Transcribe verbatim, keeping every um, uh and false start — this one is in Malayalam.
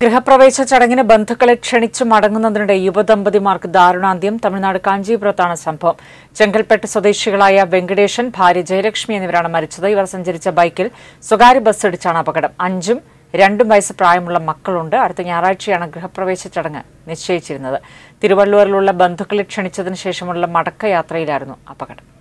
ഗൃഹപ്രവേശ ചടങ്ങിന് ബന്ധുക്കളെ ക്ഷണിച്ചു മടങ്ങുന്നതിനിടെ യുവദമ്പതിമാർക്ക് ദാരുണാന്ത്യം. തമിഴ്നാട് കാഞ്ചീപുരത്താണ് സംഭവം. ചെങ്കൽപ്പെട്ട് സ്വദേശികളായ വെങ്കടേശൻ, ഭാര്യ ജയലക്ഷ്മി എന്നിവരാണ് മരിച്ചത്. ഇവർ സഞ്ചരിച്ച ബൈക്കിൽ സ്വകാര്യ ബസ്സിടിച്ചാണ് അപകടം. അഞ്ചും രണ്ടും വയസ്സ് പ്രായമുള്ള മക്കളുണ്ട്. അടുത്ത ഞായറാഴ്ചയാണ് ഗൃഹപ്രവേശ ചടങ്ങ് നിശ്ചയിച്ചിരുന്നത്. തിരുവള്ളൂരിലുള്ള ബന്ധുക്കളെ ക്ഷണിച്ചതിന് ശേഷമുള്ള മടക്കയാത്രയിലായിരുന്നു അപകടം.